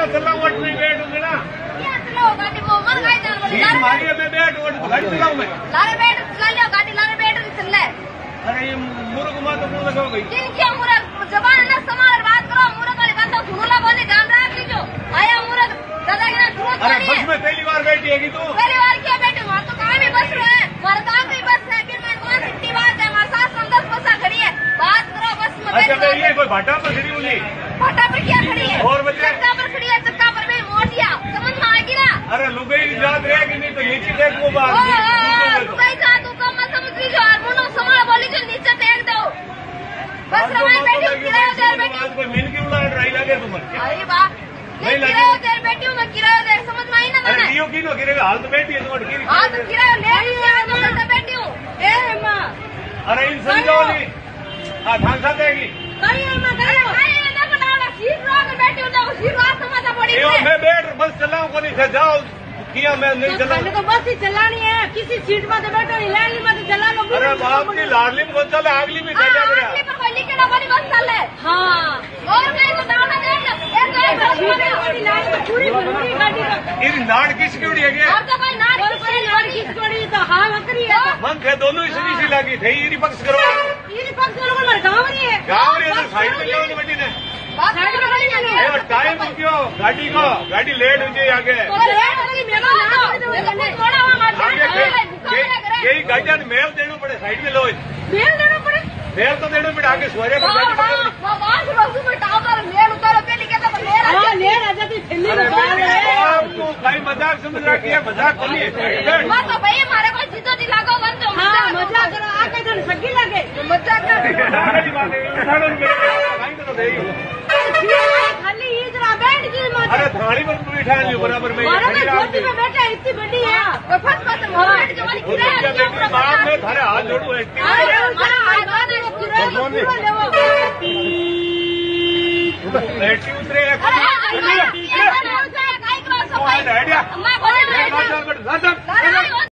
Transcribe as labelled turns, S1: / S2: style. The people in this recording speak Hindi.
S1: ना चलाऊं वट में बैठूंगी ना
S2: क्या चलाओ गाड़ी वो मन गाड़ी जान
S1: सीट मारी है मैं बैठ वट गाड़ी चलाऊं मैं
S2: लारे बैठ चला लियो गाड़ी लारे बैठ चल ले।
S1: अरे ये मूर्ख मत बोल लगाओ भाई
S2: किन क्या मूर्ख जबान ना संभाल बात करो मूर्ख वाली बात तो सुनो बोली ध्यान रख लीजिए आया मूर्ख दादा के ना सुनो।
S1: अरे बस में पहली बार बैठी है तू
S2: पहली बार क्या बैठे वहाँ तो काम ही बस रहे हैं हमारे काम ही बस है फिर मैं कौन सिटी बात है हमारे साथ 10 बसा खड़ी है बात करो बस में।
S1: अच्छा मैं ये कोई भाटा पर खड़ी बोली
S2: भाटा पर क्या खड़ी है
S1: और बच्चे
S2: चक्का पर खड़ी है चक्का पर में मोटिया समझ में आएगी ना।
S1: अरे लुगाई याद रहेगी नहीं तो नीचे देख वो बात
S2: लुगाई जा तू कम मत समझ लीजिए और मुंडो संभाल बोली जो नीचे फेंक दो बस रवाई बैठी हूँ किराया देर बैठी
S1: कोई मिल क्यों ला ड्राई लगे तुम्हें
S2: अरे वाह नहीं किराया देर बैठी हूँ मैं किराया देर समझ में आई ना
S1: अरे लियो की नो गिरेगा हाल तो बैठी है तुम्हारी गिरी
S2: हाँ तो किराया ले मैं बैठी हूँ ए माँ
S1: अरे इन समझो नहीं हाँ धान सा देगी
S2: कहीं माँ कहीं ना बनाना सीट रोक बैठी हूँ जाओ सीट रोक समझा पड़ी
S1: मैं बैठ बस चलाऊं को नहीं जाओ किया मैं नहीं चला
S2: तो बस ही चलानी है किसी सीट में तो बैठो नहीं लाडली में तो चला लो।
S1: अरे बाप की लाडली में चले अगली में चला मेरा
S2: अगली पर कोई लिखेड़ा वाली बस चले हाँ और कहीं तो डाउन दे पूरी पूरी गाड़ी का
S1: इस नाड़ किसकी उड़ी है
S2: और तो कोई नाड़ किसकी उड़ी तो हाँ बकरी है
S1: मन थे दोनों इसी सी लगी थे ये पक्ष करो
S2: ये पक्ष करो मेरे गांव नहीं है
S1: गांव नहीं है साइड में जाओ बेटी ने
S2: साइड में खड़ी है
S1: टाइम क्यों गाड़ी को गाड़ी लेट हो जाए आगे यही गाड़िया ने मेल देना पड़े साइड में लो
S2: मेल देना पड़े
S1: मेल तो देना पड़े आगे सोरे पर तू भाई मजाक समझ रखी है मजाक बोलिए
S2: तो भाई हमारे को जीतो जी लागो मन तो मजाक करो आके तो सगी लगे मजाक खाली इधर बैठ जी
S1: अरे थाली पर बैठा है बराबर में
S2: में बैठा इतनी बड़ी है फर्स्ट क्लास में बैठ जो वाली किराया
S1: बाप में थारे हाथ जोड़ू बैठी उतरे